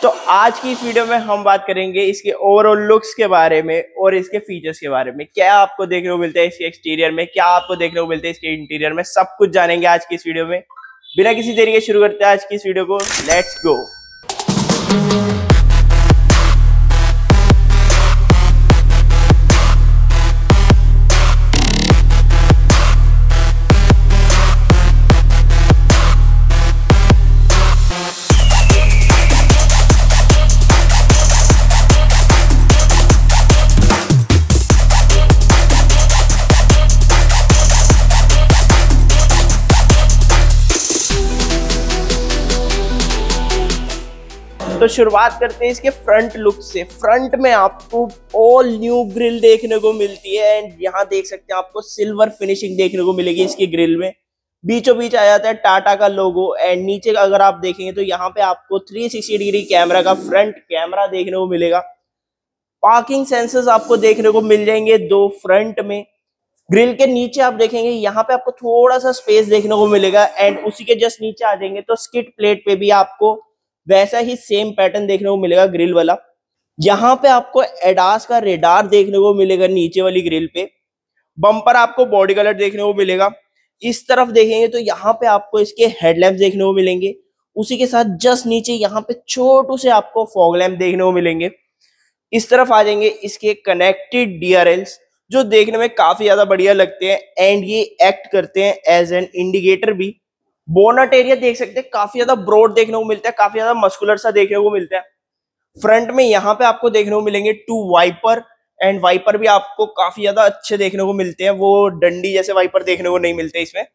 तो आज की इस वीडियो में हम बात करेंगे इसके ओवरऑल लुक्स के बारे में और इसके फीचर्स के बारे में। क्या आपको देखने को मिलता है इसके एक्सटीरियर में, क्या आपको देखने को मिलता है इसके इंटीरियर में, सब कुछ जानेंगे आज की इस वीडियो में। बिना किसी देरी के शुरू करते हैं आज की इस वीडियो को। Let's go. तो शुरुआत करते हैं इसके फ्रंट लुक से। फ्रंट में आपको ऑल न्यू ग्रिल देखने को मिलती है एंड यहाँ देख सकते हैं आपको सिल्वर फिनिशिंग देखने को मिलेगी इसकी ग्रिल में। बीचों बीच आ जाता है टाटा का लोगो एंड नीचे अगर आप देखेंगे तो यहाँ पे आपको 360 डिग्री कैमरा का फ्रंट कैमरा देखने को मिलेगा। पार्किंग सेंसर्स आपको देखने को मिल जाएंगे दो फ्रंट में। ग्रिल के नीचे आप देखेंगे यहाँ पे आपको थोड़ा सा स्पेस देखने को मिलेगा एंड उसी के जस्ट नीचे आ जाएंगे तो स्किड प्लेट पे भी आपको वैसा ही सेम पैटर्न देखने को मिलेगा ग्रिल वाला। यहाँ पे आपको एडास का रेडार देखने को मिलेगा नीचे वाली ग्रिल पे। बम्पर आपको बॉडी कलर देखने को मिलेगा। इस तरफ देखेंगे तो यहाँ पे आपको इसके हेडलैम्प देखने को मिलेंगे। उसी के साथ जस्ट नीचे यहाँ पे छोटू से आपको फॉग लैम्प देखने को मिलेंगे। इस तरफ आ जाएंगे इसके कनेक्टेड DRLs जो देखने में काफी ज्यादा बढ़िया लगते हैं एंड ये एक्ट करते हैं एज एन इंडिकेटर भी। बोनट एरिया देख सकते हैं काफी ज्यादा ब्रॉड देखने को मिलता है, काफी ज्यादा मस्कुलर सा देखने को मिलता है। फ्रंट में यहाँ पे आपको देखने को मिलेंगे 2 वाइपर एंड वाइपर भी आपको काफी ज्यादा अच्छे देखने को मिलते हैं, वो डंडी जैसे वाइपर देखने को नहीं मिलते इसमें।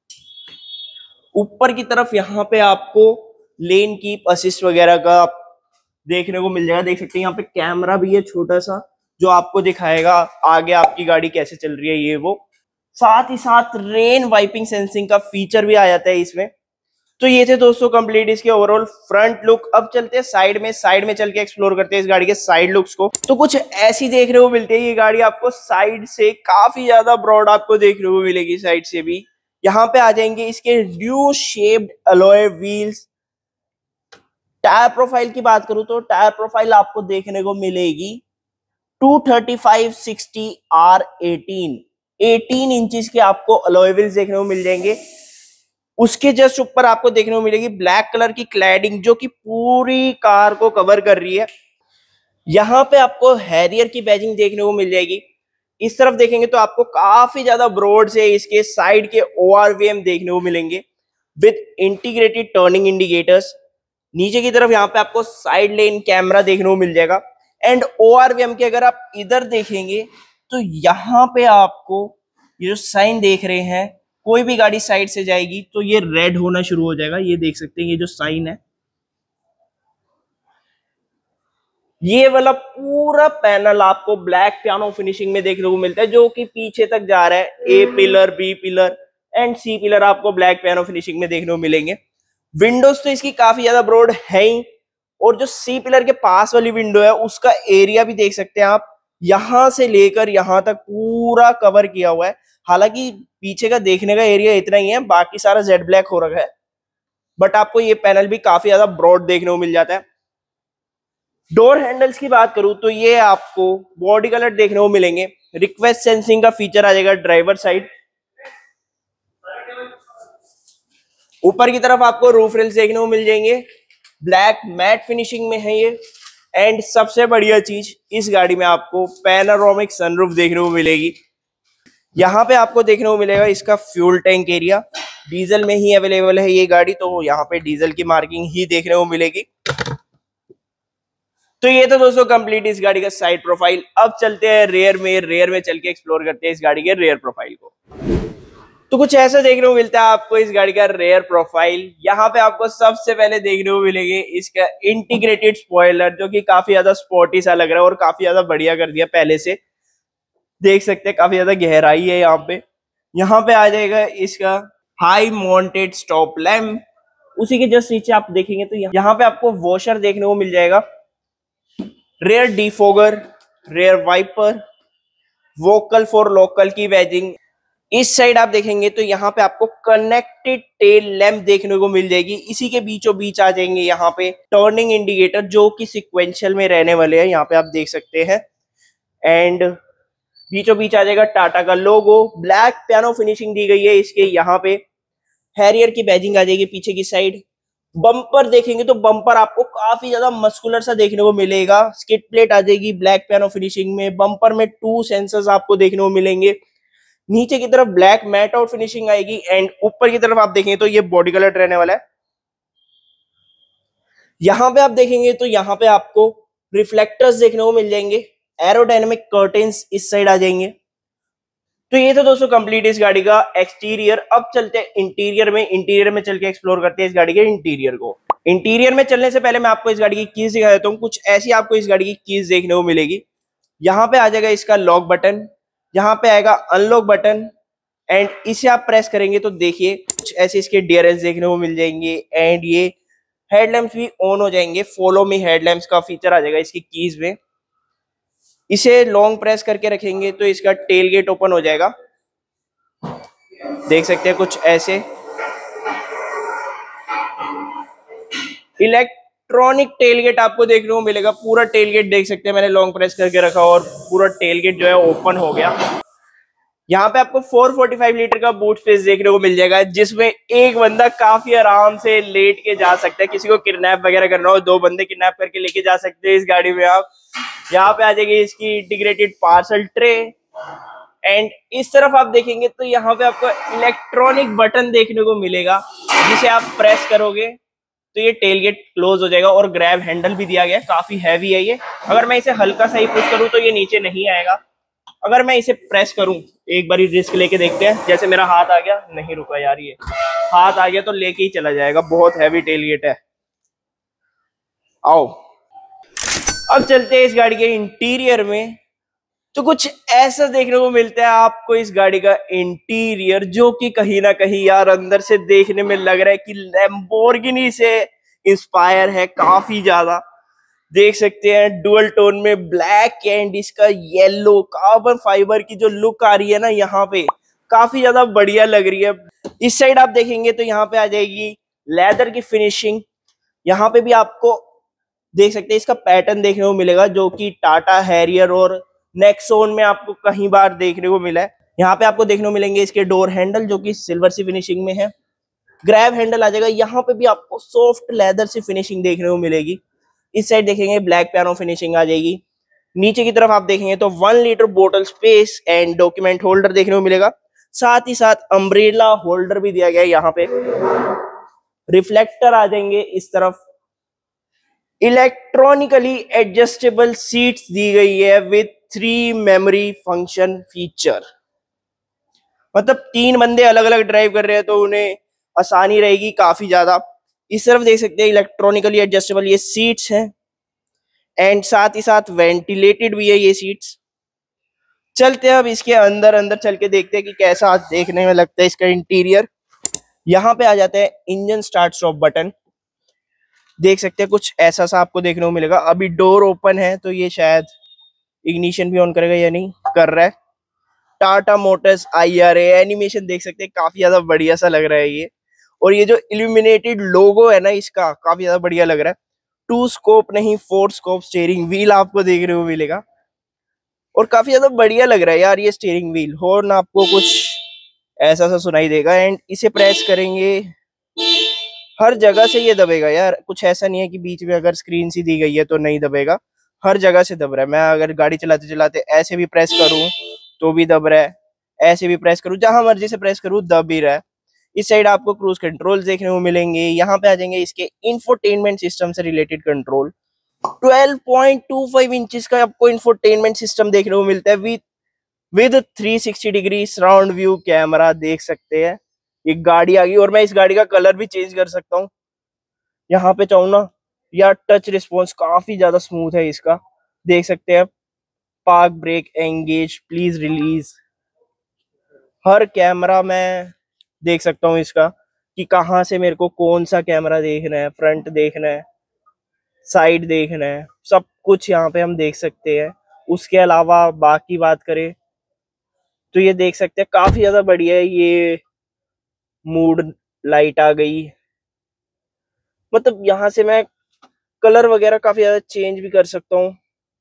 ऊपर की तरफ यहाँ पे आपको लेन कीप असिस्ट वगैरह का देखने को मिल जाएगा। देख सकते हैं यहाँ पे कैमरा भी है छोटा सा जो आपको दिखाएगा आगे आपकी गाड़ी कैसे चल रही है ये वो। साथ ही साथ रेन वाइपिंग सेंसिंग का फीचर भी आ जाता है इसमें। तो ये थे दोस्तों कंप्लीट इसके ओवरऑल फ्रंट लुक। अब चलते हैं साइड में चल के एक्सप्लोर करते हैं इस गाड़ी के साइड लुक्स को। तो कुछ ऐसी देखने को मिलती है ये गाड़ी आपको साइड से काफी ज्यादा ब्रॉड आपको देखने को मिलेगी साइड से भी। यहाँ पे आ जाएंगे इसके dew shaped alloy wheels. Tyre profile की बात करूं तो टायर प्रोफाइल आपको देखने को मिलेगी 235/60 R18 इंचेस के आपको अलॉय व्हील्स देखने को मिल जाएंगे। उसके जस्ट ऊपर आपको देखने को मिलेगी ब्लैक कलर की क्लैडिंग जो कि पूरी कार को कवर कर रही है। यहाँ पे आपको हैरियर की बैजिंग देखने को मिल जाएगी। इस तरफ देखेंगे तो आपको काफी ज्यादा ब्रॉड से इसके साइड के ORVM देखने को मिलेंगे विद इंटीग्रेटेड टर्निंग इंडिकेटर्स। नीचे की तरफ यहाँ पे आपको साइड लेन कैमरा देखने को मिल जाएगा एंड ORVM के अगर आप इधर देखेंगे तो यहाँ पे आपको ये जो साइन देख रहे हैं, कोई भी गाड़ी साइड से जाएगी तो ये रेड होना शुरू हो जाएगा। ये देख सकते हैं ये जो साइन है, ये वाला पूरा पैनल आपको ब्लैक पियानो फिनिशिंग में देखने को मिलता है जो कि पीछे तक जा रहा है। A pillar, B pillar and C pillar आपको ब्लैक पियानो फिनिशिंग में देखने को मिलेंगे। विंडोज तो इसकी काफी ज्यादा ब्रॉड है ही और जो C पिलर के पास वाली विंडो है उसका एरिया भी देख सकते हैं आप, यहां से लेकर यहां तक पूरा कवर किया हुआ है। हालांकि पीछे का देखने का एरिया इतना ही है, बाकी सारा जेड ब्लैक हो रखा है, बट आपको ये पैनल भी काफी ज्यादा ब्रॉड देखने को मिल जाता है। डोर हैंडल्स की बात करूं तो ये आपको बॉडी कलर देखने को मिलेंगे। रिक्वेस्ट सेंसिंग का फीचर आ जाएगा ड्राइवर साइड। ऊपर की तरफ आपको रूफ रेल्स देखने को मिल जाएंगे, ब्लैक मैट फिनिशिंग में है ये। एंड सबसे बढ़िया चीज इस गाड़ी में आपको पैनोरामिक सनरूफ देखने को मिलेगी। यहाँ पे आपको देखने को मिलेगा इसका फ्यूल टैंक एरिया। डीजल में ही अवेलेबल है ये गाड़ी, तो यहाँ पे डीजल की मार्किंग ही देखने को मिलेगी। तो ये तो दोस्तों कंप्लीट इस गाड़ी का साइड प्रोफाइल। अब चलते हैं रेयर में चल के एक्सप्लोर करते हैं इस गाड़ी के रेयर प्रोफाइल को। तो कुछ ऐसा देखने को मिलता है आपको इस गाड़ी का रेयर प्रोफाइल। यहाँ पे आपको सबसे पहले देखने को मिलेंगे इसका इंटीग्रेटेड स्पॉइलर जो कि काफी ज्यादा स्पोर्टी सा लग रहा है और काफी ज्यादा बढ़िया कर दिया पहले से। देख सकते हैं काफी ज्यादा गहराई है यहाँ पे। यहाँ पे आ जाएगा इसका हाई माउंटेड स्टॉप लैम्प। उसी के जस्ट नीचे आप देखेंगे तो यहाँ पे आपको वॉशर देखने को मिल जाएगा, rear defogger, rear wiper, vocal for local की बैजिंग इस साइड आप देखेंगे तो यहाँ पे आपको कनेक्टेड टेल लैंप देखने को मिल जाएगी। इसी के बीचों बीच आ जाएंगे यहाँ पे टर्निंग इंडिकेटर जो कि सिक्वेंशियल में रहने वाले हैं, यहाँ पे आप देख सकते हैं। एंड बीचों बीच आ जाएगा टाटा का लोगो, ब्लैक पियानो फिनिशिंग दी गई है इसके। यहाँ पे हैरियर की बैजिंग आ जाएगी पीछे की साइड। बम्पर देखेंगे तो बम्पर आपको काफी ज्यादा मस्कुलर सा देखने को मिलेगा। स्किड प्लेट आ जाएगी ब्लैक पियानो फिनिशिंग में। बम्पर में 2 सेंसर्स आपको देखने को मिलेंगे। नीचे की तरफ ब्लैक मैट आउट फिनिशिंग आएगी। एंड ऊपर की तरफ आप देखेंगे तो ये बॉडी कलर रहने वाला है। यहाँ पे आप देखेंगे तो यहाँ पे आपको रिफ्लेक्टर्स देखने को मिल जाएंगे। एरोडायनेमिक कर्टेन्स इस साइड आ जाएंगे। तो ये तो दोस्तों कंप्लीट इस गाड़ी का एक्सटीरियर। अब चलते हैं इंटीरियर में। इंटीरियर में चल के एक्सप्लोर करते हैं इस गाड़ी के इंटीरियर को। इंटीरियर में चलने से पहले मैं आपको इस गाड़ी की कीज दिखा देता हूँ। कुछ ऐसी आपको इस गाड़ी की कीज देखने को मिलेगी। यहाँ पे आ जाएगा इसका लॉक बटन, यहाँ पे आएगा अनलॉक बटन। एंड इसे आप प्रेस करेंगे तो देखिए कुछ ऐसे इसके डियरेंस देखने को मिल जाएंगे। एंड ये हेडलैम्प्स भी ऑन हो जाएंगे। फॉलो मी हेडलैम्प्स का फीचर आ जाएगा इसकी कीज में। इसे लॉन्ग प्रेस करके रखेंगे तो इसका टेल गेट ओपन हो जाएगा। देख सकते हैं कुछ ऐसे। इलेक्ट्रॉनिक टेल गेट आपको देखने को मिलेगा। पूरा टेल गेट देख सकते हैं, मैंने लॉन्ग प्रेस करके रखा और पूरा टेल गेट जो है ओपन हो गया। यहाँ पे आपको 445 लीटर का बूट स्पेस देखने को मिल जाएगा, जिसमें एक बंदा काफी आराम से लेट के जा सकता है। किसी को किडनैप वगैरह करना हो, 2 बंदे किडनैप करके लेके जा सकते हैं इस गाड़ी में आप। यहाँ पे आ जाएगी इसकी इंटीग्रेटेड पार्सल ट्रे। एंड इस तरफ आप देखेंगे तो यहाँ पे आपको इलेक्ट्रॉनिक बटन देखने को मिलेगा, जिसे आप प्रेस करोगे तो ये टेल गेट क्लोज हो जाएगा। और ग्रैब हैंडल भी दिया गया है, काफी हैवी है ये। अगर मैं इसे हल्का सा ही पुश करूं तो ये नीचे नहीं आएगा। अगर मैं इसे प्रेस करूं, एक बार रिस्क लेके देखते हैं। जैसे मेरा हाथ आ गया, नहीं रुका यार, ये हाथ आ गया तो लेके ही चला जाएगा। बहुत हैवी टेल गेट है। आओ अब चलते हैं इस गाड़ी के इंटीरियर में। तो कुछ ऐसा देखने को मिलता है आपको इस गाड़ी का इंटीरियर, जो कि कहीं ना कहीं यार अंदर से देखने में लग रहा है कि लैम्बोर्गिनी से इंस्पायर है काफी ज्यादा। देख सकते हैं डुअल टोन में ब्लैक एंड इसका येलो कार्बन फाइबर की जो लुक आ रही है ना, यहाँ पे काफी ज्यादा बढ़िया लग रही है। इस साइड आप देखेंगे तो यहाँ पे आ जाएगी लेदर की फिनिशिंग। यहाँ पे भी आपको देख सकते हैं इसका पैटर्न देखने को मिलेगा, जो कि टाटा हैरियर और नेक्सॉन में आपको कहीं बार देखने को मिला है। यहाँ पे आपको देखने को मिलेंगे इसके डोर हैंडल, जो कि सिल्वर सी फिनिशिंग में है। ग्रैब हैंडल आ जाएगा। यहाँ पे भी आपको सॉफ्ट लेदर सी फिनिशिंग देखने को मिलेगी। इस साइड देखेंगे ब्लैक पियानो फिनिशिंग आ जाएगी। नीचे की तरफ आप देखेंगे तो 1 लीटर बोतल स्पेस एंड डॉक्यूमेंट होल्डर देखने को मिलेगा। साथ ही साथ अम्ब्रेला होल्डर भी दिया गया है। यहाँ पे रिफ्लेक्टर आ जाएंगे इस तरफ। इलेक्ट्रॉनिकली एडजस्टेबल सीट्स दी गई है विद 3 मेमोरी फंक्शन फीचर। मतलब 3 बंदे अलग अलग ड्राइव कर रहे हैं तो उन्हें आसानी रहेगी काफी ज्यादा। इस तरफ देख सकते हैं इलेक्ट्रॉनिकली एडजस्टेबल ये सीट्स हैं। एंड साथ ही साथ वेंटिलेटेड भी है ये सीट्स। चलते हैं अब इसके अंदर अंदर चल के देखते हैं कि कैसा देखने में लगता है इसका इंटीरियर। यहाँ पे आ जाते हैं इंजन स्टार्ट स्टॉप बटन। देख सकते हैं कुछ ऐसा सा आपको देखने को मिलेगा। अभी डोर ओपन है तो ये शायद इग्निशन भी ऑन करेगा या नहीं कर रहा है। टाटा मोटर्स IRA एनिमेशन देख सकते हैं, काफी ज्यादा बढ़िया सा लग रहा है ये। और ये जो इल्यूमिनेटेड लोगो है ना इसका, काफी ज्यादा बढ़िया लग रहा है। 2 स्कोप नहीं 4 स्कोप स्टीयरिंग व्हील आपको देखने को मिलेगा। और काफी ज्यादा बढ़िया लग रहा है यार ये स्टीयरिंग व्हील। हॉर्न आपको कुछ ऐसा सा सुनाई देगा। एंड इसे प्रेस करेंगे, हर जगह से ये दबेगा यार। कुछ ऐसा नहीं है कि बीच में अगर स्क्रीन सी दी गई है तो नहीं दबेगा, हर जगह से दब रहा है। मैं अगर गाड़ी चलाते चलाते ऐसे भी प्रेस करूं तो भी दब रहा है, ऐसे भी प्रेस करूं, जहां मर्जी से प्रेस करूं दब भी रहा है। इस साइड आपको क्रूज कंट्रोल देखने को मिलेंगे। यहाँ पे आ जाएंगे इसके इंफोटेनमेंट सिस्टम से रिलेटेड कंट्रोल। 12.25 इंचेस का आपको इंफोटेनमेंट सिस्टम देखने को मिलता है with 360 degree surround view camera. देख सकते हैं ये गाड़ी आ गई। और मैं इस गाड़ी का कलर भी चेंज कर सकता हूँ यहाँ पे चाहूँ ना। यार टच रिस्पॉन्स काफी ज्यादा स्मूथ है इसका, देख सकते हैं। Park brake engage please release, हर कैमरा मैं देख सकता हूँ इसका कि कहाँ से मेरे को कौन सा कैमरा देखना है, फ्रंट देखना है, साइड देखना है, सब कुछ यहाँ पे हम देख सकते हैं। उसके अलावा बाकी बात करें तो ये देख सकते हैं काफी ज्यादा बढ़िया है। ये मूड लाइट आ गई, मतलब यहाँ से मैं कलर वगैरह काफी ज्यादा चेंज भी कर सकता हूँ।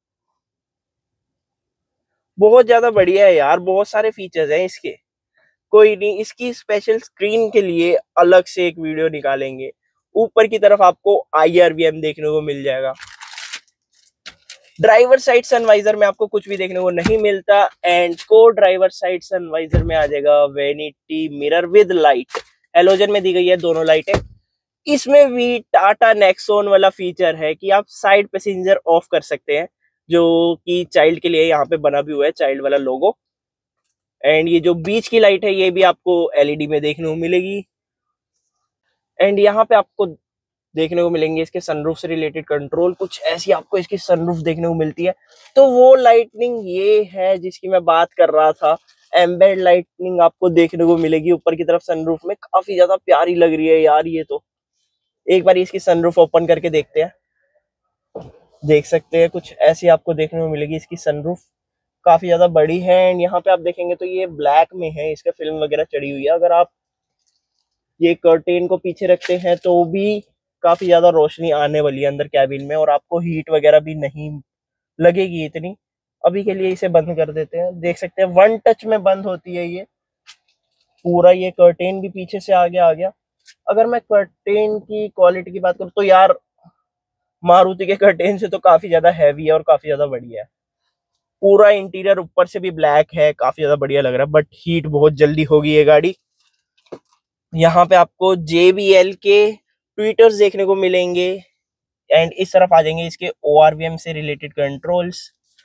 बहुत ज्यादा बढ़िया है यार, बहुत सारे फीचर्स हैं इसके। कोई नहीं, इसकी स्पेशल स्क्रीन के लिए अलग से एक वीडियो निकालेंगे। ऊपर की तरफ आपको IRVM देखने को मिल जाएगा। ड्राइवर साइड सनवाइजर में आपको कुछ भी देखने को नहीं मिलता, एंड को ड्राइवर साइड सनवाइजर में आ जाएगा vanity mirror with light. Halogen में दी गई है दोनों लाइटें। इसमें भी टाटा नेक्सॉन वाला फीचर है कि आप साइड पैसेंजर ऑफ कर सकते हैं, जो कि चाइल्ड के लिए यहाँ पे बना भी हुआ है, चाइल्ड वाला लोगो। एंड ये जो बीच की लाइट है ये भी आपको LED में देखने को मिलेगी। एंड यहाँ पे आपको देखने को मिलेंगे इसके सनरूफ से रिलेटेड कंट्रोल, कुछ ऐसी आपको इसकी सनरूफ देखने को मिलती है। तो वो लाइटनिंग ये है जिसकी मैं बात कर रहा था, एम्बेड लाइटनिंग आपको देखने को मिलेगी ऊपर की तरफ सनरूफ में। काफी ज्यादा प्यारी लग रही है यार ये तो। एक बार इसकी सनरूफ ओपन करके देखते हैं। देख सकते हैं कुछ ऐसी आपको देखने को मिलेगी इसकी सनरूफ, काफी ज्यादा बड़ी है। एंड यहाँ पे आप देखेंगे तो ये ब्लैक में है, इसका फिल्म वगैरह चढ़ी हुई है। अगर आप ये कर्टेन को पीछे रखते हैं तो भी काफी ज्यादा रोशनी आने वाली है अंदर कैबिन में, और आपको हीट वगैरह भी नहीं लगेगी इतनी। अभी के लिए इसे बंद कर देते हैं। देख सकते हैं 1 टच में बंद होती है ये पूरा। ये कर्टेन भी पीछे से आगे आ गया। अगर मैं कर्टेन की क्वालिटी की बात करूँ तो यार मारुति के कर्टेन से तो काफी ज्यादा हैवी है और काफी ज्यादा बढ़िया है। पूरा इंटीरियर ऊपर से भी ब्लैक है, काफी ज्यादा बढ़िया लग रहा है। बट हीट बहुत जल्दी होगी ये गाड़ी। यहाँ पे आपको JBL के ट्विटर्स देखने को मिलेंगे। एंड इस तरफ आ जाएंगे इसके ORVM से रिलेटेड कंट्रोल्स।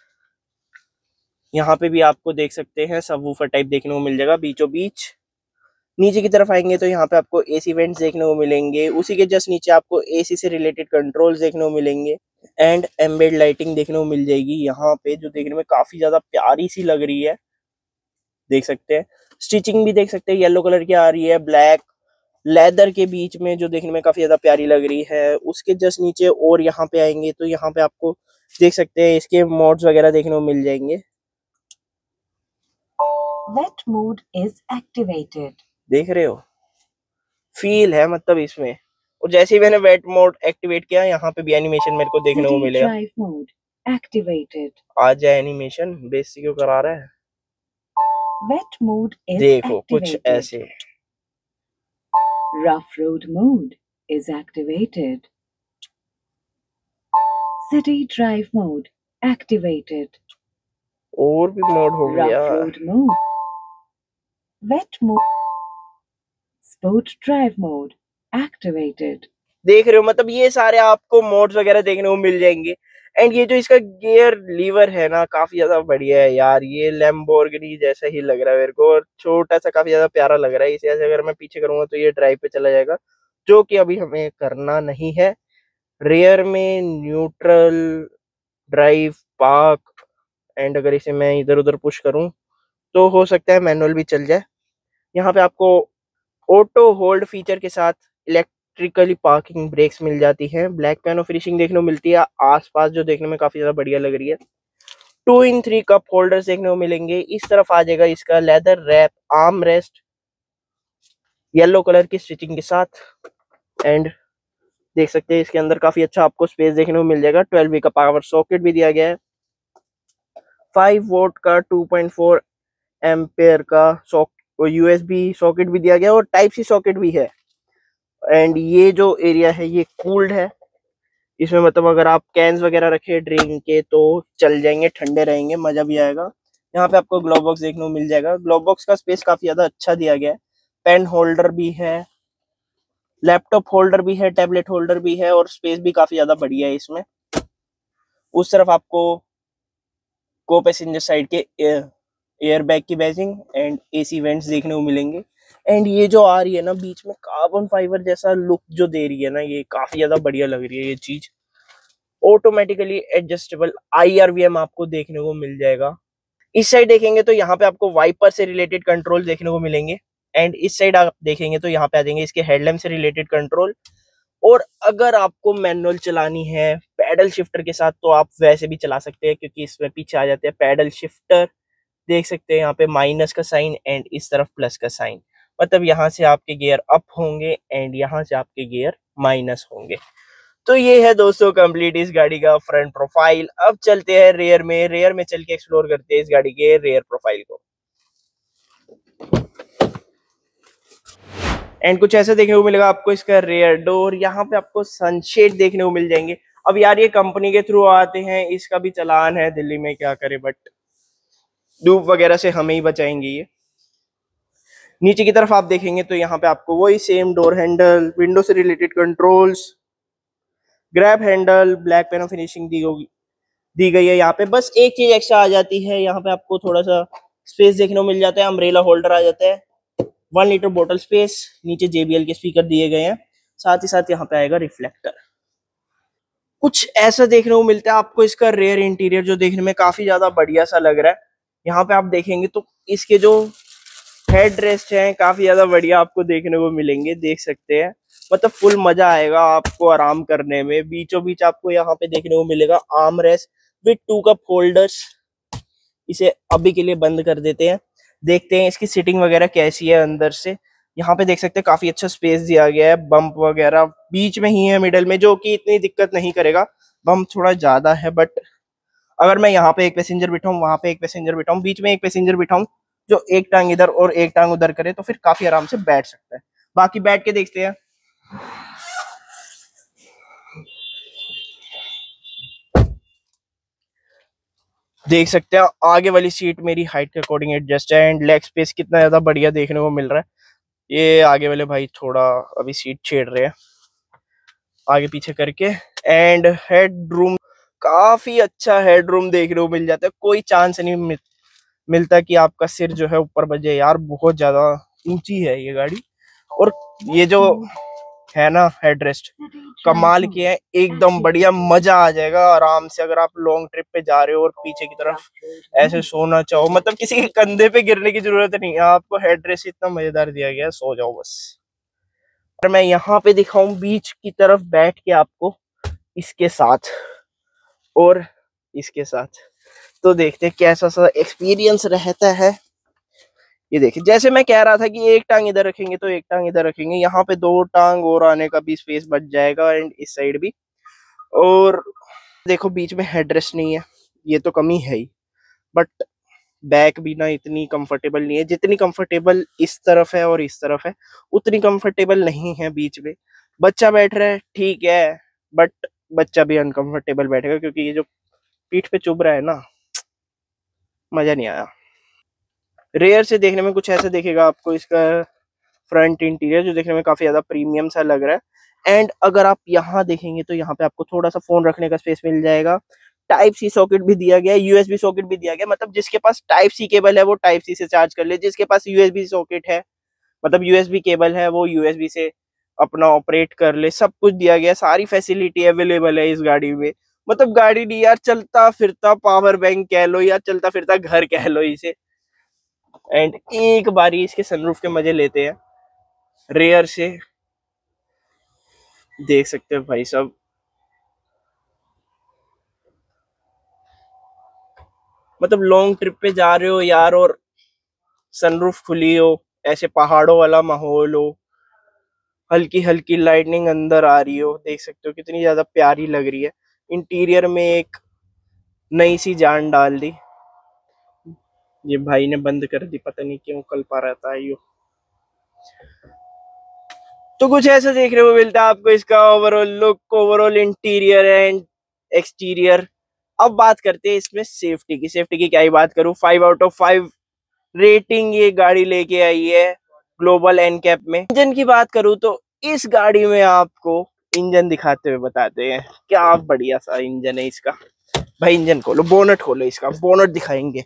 यहाँ पे भी आपको देख सकते हैं सबवूफर टाइप देखने को मिल जाएगा बीचों बीच। नीचे की तरफ आएंगे तो यहाँ पे आपको AC वेंट्स देखने को मिलेंगे। उसी के जस्ट नीचे आपको AC से रिलेटेड कंट्रोल्स देखने को मिलेंगे। एंड एम्बेड लाइटिंग देखने को मिल जाएगी यहाँ पे, जो देखने में काफी ज्यादा प्यारी सी लग रही है। देख सकते हैं स्टिचिंग भी देख सकते हैं येलो कलर की आ रही है ब्लैक लेदर के बीच में, जो देखने में काफी ज्यादा प्यारी लग रही है। उसके जस्ट नीचे और यहाँ पे आएंगे तो यहाँ पे आपको देख सकते हैं इसके मोड्स वगैरह देखने को मिल जाएंगे। Wet mode is activated. देख रहे हो, फील है मतलब इसमें। और जैसे ही मैंने वेट मोड एक्टिवेट किया यहाँ पे भी एनिमेशन मेरे को देखने को मिलेगा। Drive mode activated. आ जाए एनिमेशन, बेइज्जती क्यों करा रहा है। Wet mode is देखो कुछ activated. ऐसे। Rough road mode is activated. City drive mode activated. और भी मोड हो गया। Rough road mode. Wet mode. Sport drive mode activated. देख रहे हो, मतलब ये सारे आपको मोड्स वगैरह देखने को मिल जाएंगे। एंड ये जो इसका गियर लीवर है ना, काफी ज्यादा बढ़िया है यार। ये लैम्बोर्गिनी जैसा ही लग रहा है मेरे को, और छोटा सा काफी ज्यादा प्यारा लग रहा है। इसे ऐसे अगर मैं पीछे करूंगा तो ये ड्राइव पे चला जाएगा, जो कि अभी हमें करना नहीं है। रेयर में न्यूट्रल, ड्राइव, पार्क। एंड अगर इसे मैं इधर उधर पुश करूं तो हो सकता है मैनुअल भी चल जाए। यहाँ पे आपको ऑटो होल्ड फीचर के साथ इलेक्ट्रिकली पार्किंग ब्रेक्स मिल जाती हैं। ब्लैक पियानो फिनिशिंग देखने को मिलती है आसपास, जो देखने में काफी ज्यादा बढ़िया लग रही है। 2-in-3 कप होल्डर्स देखने को मिलेंगे। इस तरफ आ जाएगा इसका leather wrap arm rest yellow colour की स्टिचिंग के साथ। एंड देख सकते हैं इसके अंदर काफी अच्छा आपको स्पेस देखने को मिल जाएगा। 12V का पावर सॉकेट भी दिया गया है। 5 वोल्ट का 2.4 एम्पेयर का USB सॉकेट भी दिया गया है, और टाइप सी सॉकेट भी है। एंड ये जो एरिया है ये कूल्ड है। इसमें मतलब अगर आप कैंस वगैरह रखे ड्रिंक के तो चल जाएंगे, ठंडे रहेंगे, मजा भी आएगा। यहाँ पे आपको ग्लोव बॉक्स देखने को मिल जाएगा। ग्लोव बॉक्स का स्पेस काफी ज्यादा अच्छा दिया गया है। पेन होल्डर भी है, लैपटॉप होल्डर भी है, टैबलेट होल्डर भी है, और स्पेस भी काफी ज्यादा बढ़िया है इसमें। उस तरफ आपको को पैसेंजर साइड के एयर बैग की बैजिंग एंड AC वेंट्स देखने को मिलेंगे। एंड ये जो आ रही है ना बीच में कार्बन फाइबर जैसा लुक जो दे रही है ना, ये काफी ज्यादा बढ़िया लग रही है ये चीज। ऑटोमेटिकली एडजस्टेबल IRVM आपको देखने को मिल जाएगा। इस साइड देखेंगे तो यहाँ पे आपको वाइपर से रिलेटेड कंट्रोल देखने को मिलेंगे। एंड इस साइड आप देखेंगे तो यहाँ पे आ जाएंगे इसके हेडलैम्प से रिलेटेड कंट्रोल। और अगर आपको मैनुअल चलानी है पैडल शिफ्टर के साथ तो आप वैसे भी चला सकते हैं, क्योंकि इसमें पीछे आ जाते हैं पैडल शिफ्टर देख सकते हैं यहाँ पे माइनस का साइन एंड इस तरफ प्लस का साइन, मतलब यहाँ से आपके गियर अप होंगे एंड यहाँ से आपके गियर माइनस होंगे। तो ये है दोस्तों कंप्लीट इस गाड़ी का फ्रंट प्रोफाइल। अब चलते हैं रेयर में चल के एक्सप्लोर करते हैं इस गाड़ी के रेयर प्रोफाइल को। एंड कुछ ऐसा देखने को मिलेगा आपको इसका रेयर डोर, यहाँ पे आपको सनशेड देखने को मिल जाएंगे। अब यार ये कंपनी के थ्रू आते हैं, इसका भी चालान है दिल्ली में, क्या करे, बट धूप वगैरह से हमें ही बचाएंगे ये। नीचे की तरफ आप देखेंगे तो यहाँ पे आपको वही सेम डोर हैंडल, विंडो से related controls, grab handle, black pen finishing दी गई है। यहाँ पे बस एक चीज एक्स्ट्रा आ जाती है, यहाँ पे आपको थोड़ा सा स्पेस देखने को मिल जाता है, अम्ब्रेला होल्डर आ जाता है, 1 लीटर बोतल स्पेस, नीचे JBL के स्पीकर दिए गए हैं, साथ ही साथ यहाँ पे आएगा रिफ्लेक्टर। कुछ ऐसा देखने को मिलता है आपको इसका रेयर इंटीरियर, जो देखने में काफी ज्यादा बढ़िया सा लग रहा है। यहाँ पे आप देखेंगे तो इसके जो हेड रेस्ट हैं काफी ज्यादा बढ़िया आपको देखने को मिलेंगे, देख सकते हैं, मतलब फुल मजा आएगा आपको आराम करने में। बीचों बीच आपको यहाँ पे देखने को मिलेगा arm rest with 2 cup holders. इसे अभी के लिए बंद कर देते हैं, देखते हैं इसकी सीटिंग वगैरह कैसी है अंदर से। यहाँ पे देख सकते हैं काफी अच्छा स्पेस दिया गया है, बम्प वगैरह बीच में ही है मिडल में, जो कि इतनी दिक्कत नहीं करेगा। बम्प थोड़ा ज्यादा है, बट अगर मैं यहाँ पे एक पैसेंजर बिठाऊं, वहां पे एक पैसेंजर बिठाऊं, बीच में एक पैसेंजर बिठाऊं, जो एक टांग इधर और एक टांग उधर करे, तो फिर काफी आराम से बैठ सकता है। बाकी बैठ के देखते हैं। देख सकते हैं आगे वाली सीट मेरी हाइट के अकॉर्डिंग एडजस्ट है एंड लेग स्पेस कितना ज्यादा बढ़िया देखने को मिल रहा है। ये आगे वाले भाई थोड़ा अभी सीट छेड़ रहे हैं आगे पीछे करके। एंड हेड रूम, काफी अच्छा हेड रूम देखने को मिल जाता है, कोई चांस नहीं मिलता कि आपका सिर जो है ऊपर बजे यार, बहुत ज्यादा ऊंची है ये गाड़ी। और ये जो है ना हेडरेस्ट, कमाल के हैं, एकदम बढ़िया, मजा आ जाएगा आराम से अगर आप लॉन्ग ट्रिप पे जा रहे हो और पीछे की तरफ ऐसे सोना चाहो, मतलब किसी के कंधे पे गिरने की जरूरत नहीं है, आपको हेडरेस्ट इतना मजेदार दिया गया है, सो जाओ बस। और मैं यहाँ पे दिखाऊं बीच की तरफ बैठ के आपको इसके साथ और इसके साथ, तो देखते हैं कैसा सा एक्सपीरियंस रहता है। ये देखिए, जैसे मैं कह रहा था कि एक टांग इधर रखेंगे तो एक टांग इधर रखेंगे, यहाँ पे 2 टांग और आने का भी स्पेस बच जाएगा एंड इस साइड भी। और देखो बीच में हेडरेस्ट नहीं है, ये तो कमी है ही, बट बैक भी ना इतनी कंफर्टेबल नहीं है जितनी कंफर्टेबल इस तरफ है और इस तरफ है, उतनी कंफर्टेबल नहीं है बीच में। बच्चा बैठ रहा है ठीक है, बट बच्चा भी अनकंफर्टेबल बैठेगा, क्योंकि ये जो पीठ पे चुभ रहा है ना, मजा नहीं आया। रेयर से देखने में कुछ ऐसा दिखेगा आपको इसका फ्रंट इंटीरियर, जो देखने में काफी ज्यादा प्रीमियम सा लग रहा है। एंड अगर आप यहाँ देखेंगे तो यहाँ पे आपको थोड़ा सा फोन रखने का स्पेस मिल जाएगा, टाइप सी सॉकेट भी दिया गया है, USB सॉकेट भी दिया गया है, मतलब जिसके पास टाइप सी केबल है वो टाइप सी से चार्ज कर ले, जिसके पास USB सॉकेट है मतलब USB केबल है वो USB से अपना ऑपरेट कर ले, सब कुछ दिया गया है, सारी फैसिलिटी अवेलेबल है इस गाड़ी में। मतलब गाड़ी नहीं यार, चलता फिरता पावर बैंक कह लो या चलता फिरता घर कह लो इसे। एंड एक बारी इसके सनरूफ के मजे लेते हैं रेयर से, देख सकते हो भाई साहब, मतलब लॉन्ग ट्रिप पे जा रहे हो यार और सनरूफ खुली हो, ऐसे पहाड़ों वाला माहौल हो, हल्की हल्की लाइटनिंग अंदर आ रही हो, देख सकते हो कितनी ज्यादा प्यारी लग रही है। इंटीरियर में एक नई सी जान डाल दी। ये भाई ने बंद कर दी, पता नहीं क्यों, कल पा रहता है यो। तो कुछ ऐसा देखने को मिलता है आपको इसका overall look, overall interior and exterior. अब बात करते हैं इसमें सेफ्टी की। सेफ्टी की क्या ही बात करूं, 5/5 रेटिंग ये गाड़ी लेके आई है ग्लोबल एनकैप में। इंजन की बात करूं तो इस गाड़ी में आपको इंजन दिखाते हुए बताते हैं, क्या बढ़िया सा इंजन है इसका। भाई इंजन खोलो, बोनट खोलो, इसका बोनट दिखाएंगे।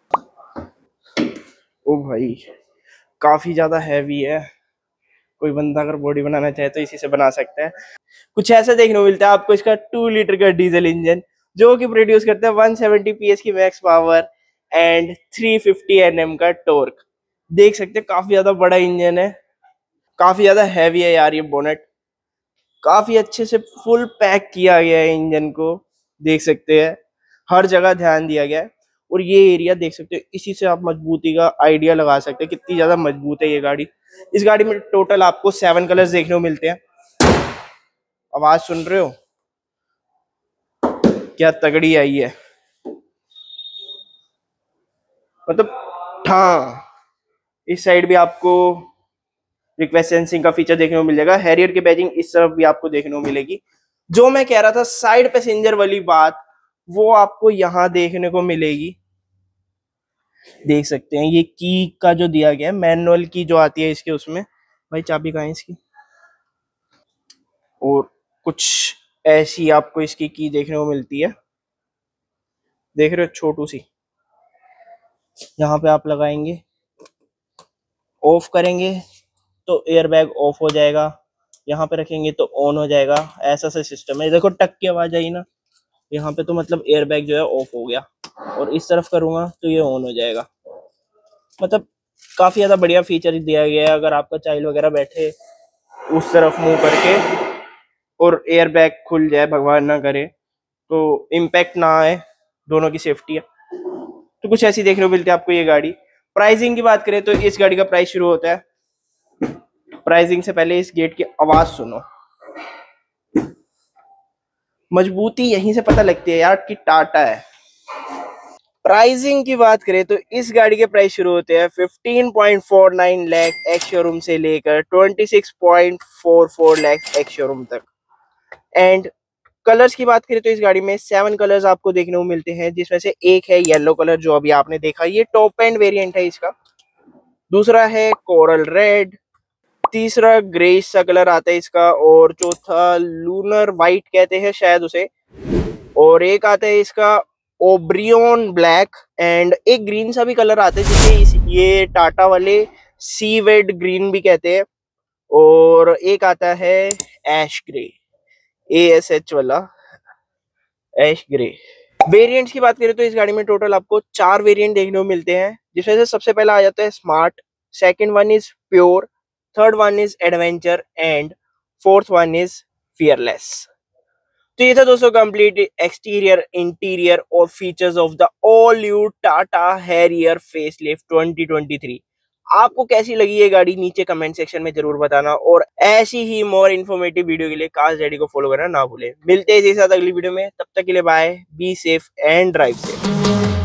ओ भाई काफी ज्यादा हैवी है, कोई बंदा अगर बॉडी बनाना चाहे तो इसी से बना सकता है। कुछ ऐसा देखने को मिलता है आपको इसका 2 लीटर का डीजल इंजन, जो कि प्रोड्यूस करता है 170 PS की मैक्स पावर एंड 350 Nm का टॉर्क। देख सकते हैं काफी ज्यादा बड़ा इंजन है, काफी ज्यादा हैवी है यार ये बोनेट, काफी अच्छे से फुल पैक किया गया है इंजन को, देख सकते हैं हर जगह ध्यान दिया गया है। और ये एरिया देख सकते हो, इसी से आप मजबूती का आइडिया लगा सकते हैं कितनी ज्यादा मजबूत है ये गाड़ी। इस गाड़ी में टोटल आपको 7 कलर्स देखने को मिलते हैं। आवाज सुन रहे हो क्या तगड़ी आई है, मतलब हाँ। इस साइड भी आपको रिक्वेस्ट सेंसिंग का फीचर देखने को मिल जाएगा। हैरियर की बैजिंग इस तरफ भी आपको देखने को मिलेगी। जो मैं कह रहा था साइड पैसेंजर वाली बात, वो आपको यहाँ देखने को मिलेगी। देख सकते हैं ये की का जो दिया गया है, मैनुअल की जो आती है इसके, उसमें भाई चाबी कहाँ है इसकी, और कुछ ऐसी आपको इसकी की देखने को मिलती है। देख रहे हो छोटू सी, यहाँ पे आप लगाएंगे, ऑफ करेंगे तो एयरबैग ऑफ हो जाएगा, यहाँ पे रखेंगे तो ऑन हो जाएगा। ऐसा सा सिस्टम है। देखो टक की आवाज आई ना, यहाँ पे तो मतलब एयरबैग जो है ऑफ हो गया, और इस तरफ करूंगा तो ये ऑन हो जाएगा। मतलब काफी ज्यादा बढ़िया फीचर दिया गया है। अगर आपका चाइल्ड वगैरह बैठे उस तरफ मुंह करके और एयरबैग खुल जाए, भगवान ना करे, तो इम्पैक्ट ना आए, दोनों की सेफ्टी है। तो कुछ ऐसी देखने को मिलती है आपको ये गाड़ी। प्राइसिंग की बात करें तो इस गाड़ी का प्राइस शुरू होता है, प्राइसिंग से पहले इस गेट की आवाज सुनो, मजबूती यहीं से पता लगती है यार कि टाटा है। प्राइसिंग की बात करें तो इस गाड़ी के प्राइस शुरू होते हैं 15.49 लाख एक्स शोरूम से लेकर 26.44 लाख एक्स शोरूम तक। एंड कलर्स की बात करें तो इस गाड़ी में 7 कलर्स आपको देखने को मिलते हैं, जिसमें से एक है येलो कलर जो अभी आपने देखा, ये टॉप एंड वेरिएंट है इसका। दूसरा है कोरल रेड, तीसरा ग्रेस सा कलर आता है इसका, और चौथा लूनर वाइट कहते हैं शायद उसे, और एक आता है इसका ओब्रियन ब्लैक, एंड एक ग्रीन सा भी कलर आता है जिसे ये टाटा वाले सीवेड ग्रीन भी कहते हैं, और एक आता है ऐश ग्रे, ASH वाला ऐश ग्रे। वेरिएंट्स की बात करें तो इस गाड़ी में टोटल आपको 4 वेरिएंट देखने को मिलते हैं, जिसमें से सबसे पहला आ जाता है smart, second one is pure, third one is adventure, and fourth one is fearless. तो ये था दोस्तों कंप्लीट एक्सटीरियर, इंटीरियर और features of the all new Tata Harrier facelift 2023। आपको कैसी लगी ये गाड़ी नीचे कमेंट सेक्शन में जरूर बताना, और ऐसी ही मोर इन्फॉर्मेटिव वीडियो के लिए कार्स डैडी को फॉलो करना ना भूले। मिलते हैं इसी साथ अगली वीडियो में, तब तक के लिए bye, be safe and drive safe.